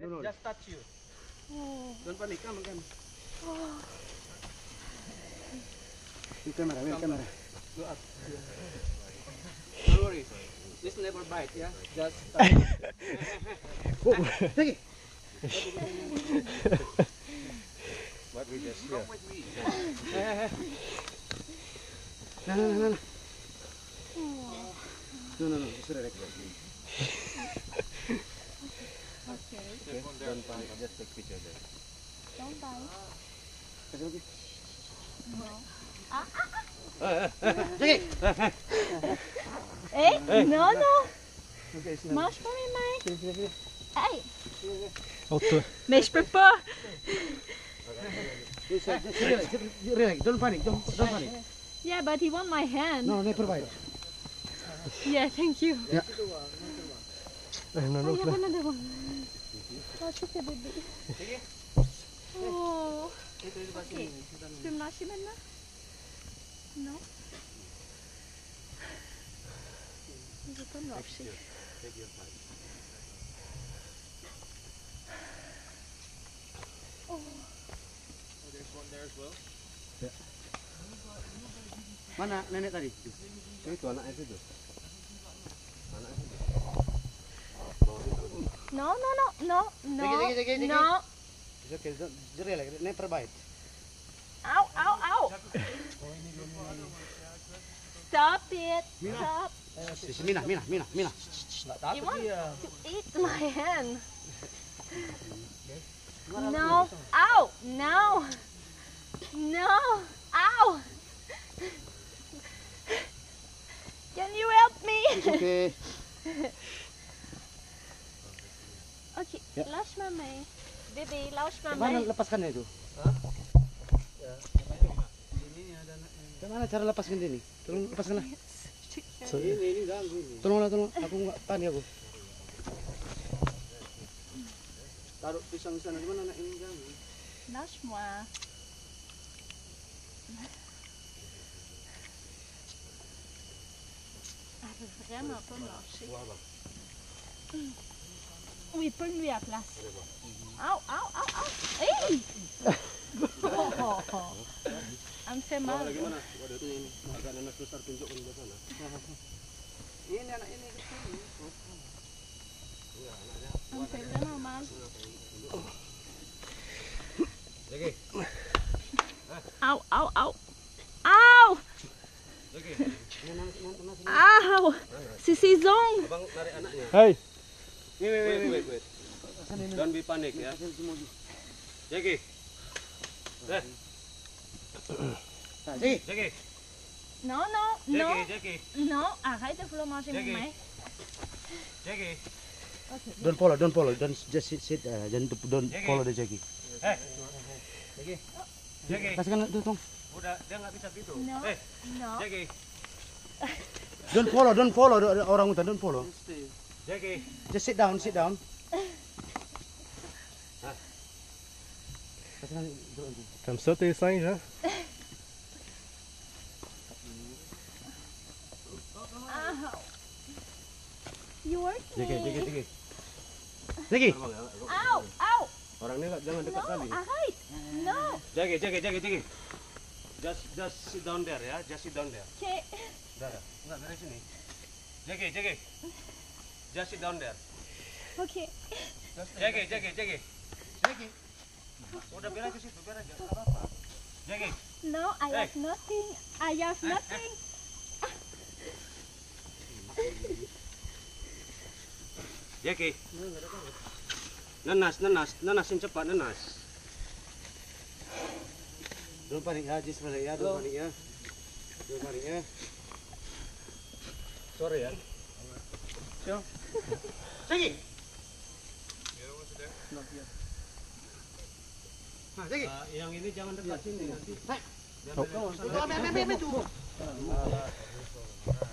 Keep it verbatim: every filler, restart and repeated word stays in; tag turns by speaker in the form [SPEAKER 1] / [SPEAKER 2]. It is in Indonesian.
[SPEAKER 1] no,
[SPEAKER 2] just touch you.
[SPEAKER 3] Oh.
[SPEAKER 1] Don't panic, come, come.
[SPEAKER 3] Oh.
[SPEAKER 1] With camera, with camera.
[SPEAKER 2] Go up.
[SPEAKER 1] Don't worry. This never bite, yeah? Just touch. Oh, take it.
[SPEAKER 2] What we just
[SPEAKER 1] Come
[SPEAKER 2] hear.
[SPEAKER 1] with me. Hey, hey, hey. No, no, no, no. No, no, no. It's alright.
[SPEAKER 3] Okay.
[SPEAKER 2] Okay. Don't panic, just take picture there.
[SPEAKER 3] Don't bite.
[SPEAKER 1] It's okay.
[SPEAKER 3] No. Ah,
[SPEAKER 1] Take it.
[SPEAKER 3] eh? No, no.
[SPEAKER 1] Okay, it's not.
[SPEAKER 3] Marche pas mes mains.
[SPEAKER 1] Finish, finish, finish.
[SPEAKER 3] Hey.
[SPEAKER 4] Auto.
[SPEAKER 3] Mais je peux pas.
[SPEAKER 1] Just, uh, just relax, just relax. Don't panic. Don't, don't panic.
[SPEAKER 3] Yeah, but he want my hand.
[SPEAKER 1] No, never bite.
[SPEAKER 3] Yeah, thank you.
[SPEAKER 1] Yeah.
[SPEAKER 4] Eh, non,
[SPEAKER 3] Oh,
[SPEAKER 4] non,
[SPEAKER 3] il y a
[SPEAKER 4] là.
[SPEAKER 3] pas devant. Oh, c'est ce bébé. Oh. Ok. Tu peux me lâcher maintenant? Non? Je veux pas me lâcher.
[SPEAKER 2] Take your time.
[SPEAKER 3] Oh.
[SPEAKER 2] Oh, there's one there as well.
[SPEAKER 1] Mana nenek tadi?
[SPEAKER 2] Itu anaknya itu. Anaknya itu.
[SPEAKER 3] No, no, no, no, no,
[SPEAKER 1] Dikit, dikit, dikit, dikit.
[SPEAKER 3] no.
[SPEAKER 1] It's okay. Don't, just relax. Never bite.
[SPEAKER 3] Ow, ow, ow. Stop it. Stop.
[SPEAKER 1] This is Mina, Mina, Mina, Mina.
[SPEAKER 3] You want to eat my hand. No. Ow. No. No. Ow. Can you help me?
[SPEAKER 1] It's okay.
[SPEAKER 3] Okay,
[SPEAKER 1] Ya.
[SPEAKER 3] lâche ma main. Bébé, lâche ma
[SPEAKER 1] Mana
[SPEAKER 3] main.
[SPEAKER 1] lepaskannya itu? Gimana cara lepaskan ini? Tolong lepaskanlah.
[SPEAKER 2] Ini ini ganggu ini.
[SPEAKER 1] Tolonglah, tolong. Aku nggak panik aku.
[SPEAKER 2] Taruh pisang di sana, gimana anak ini ganggu?
[SPEAKER 3] Lâche-moi. Elle veut vraiment pas me lâcher. Oui, pogne-lui à la place. Ow, ow, ow, ow. Hey! Oh, elle me fait
[SPEAKER 2] Bawa
[SPEAKER 3] mal.
[SPEAKER 2] lagi mana? Waduh itu ini. Agak nanas besar tunjukkan ke sana.
[SPEAKER 1] Ini anak ini.
[SPEAKER 2] Iya, anaknya.
[SPEAKER 3] Elle me fait vraiment mal.
[SPEAKER 2] Jagi.
[SPEAKER 3] Ow, ow, ow. Ow!
[SPEAKER 2] Jagi.
[SPEAKER 3] Ow! C'est ses ongles.
[SPEAKER 2] Abang narik anaknya.
[SPEAKER 4] Hey.
[SPEAKER 1] Wait,
[SPEAKER 2] Wait, wait, wait. Don't be panic ya. Jagi. Eh,
[SPEAKER 1] Jadi,
[SPEAKER 2] Jagi.
[SPEAKER 3] Non, non,
[SPEAKER 2] Jagi,
[SPEAKER 3] non.
[SPEAKER 2] Jagi.
[SPEAKER 3] Non, arrête de vouloir manger mes
[SPEAKER 2] Jackie.
[SPEAKER 3] mains.
[SPEAKER 2] Jagi.
[SPEAKER 3] Okay.
[SPEAKER 1] don't follow, don't follow, don't just sit, sit uh, don't, don't
[SPEAKER 2] Jackie.
[SPEAKER 1] follow the Jackie.
[SPEAKER 2] Eh. Jagi. Jagi.
[SPEAKER 1] Kasihkan itu, tong.
[SPEAKER 2] Udah, dia nggak bisa gitu.
[SPEAKER 3] No,
[SPEAKER 2] Eh,
[SPEAKER 3] no.
[SPEAKER 2] Jagi.
[SPEAKER 1] Don't follow, don't follow the- the orang hutan, don't follow.
[SPEAKER 2] Jagi.
[SPEAKER 1] Just sit down, sit down. Kasihkan itu.
[SPEAKER 4] Comme ça, tes singes, hein?
[SPEAKER 3] Ow. You working?
[SPEAKER 2] Jagi, Jagi, Jagi.
[SPEAKER 1] Jackie,
[SPEAKER 3] Ow, ow.
[SPEAKER 2] Orang ini nggak- jangan dekat
[SPEAKER 3] No,
[SPEAKER 2] kali.
[SPEAKER 3] arrête. No.
[SPEAKER 2] Jagi, Jagi, Jagi, Jagi. Just, just sit down there ya. Just sit down there.
[SPEAKER 3] Okay.
[SPEAKER 2] Dah, dah. Enggak dari sini. Jagi, Jagi. Just sit down there.
[SPEAKER 3] Okay.
[SPEAKER 2] Jagi, Jagi, Jagi. Jagi. Udah biar aja situ, biar aja. Enggak apa-apa. Jagi.
[SPEAKER 3] No, I
[SPEAKER 2] Hey.
[SPEAKER 3] have nothing. I have nothing.
[SPEAKER 2] Jagi. Nenas, nenas, nenasin cepat, nenas.
[SPEAKER 1] don't panic ya, just relax ya, don't panic ya. Don't panic ya.
[SPEAKER 2] Sorry ya.
[SPEAKER 1] Jackie. Nah, Jackie.
[SPEAKER 2] Ah, yang ini jangan dekat sini nanti.
[SPEAKER 1] Itu, ambil, ambil, ambil, ambil, tuh.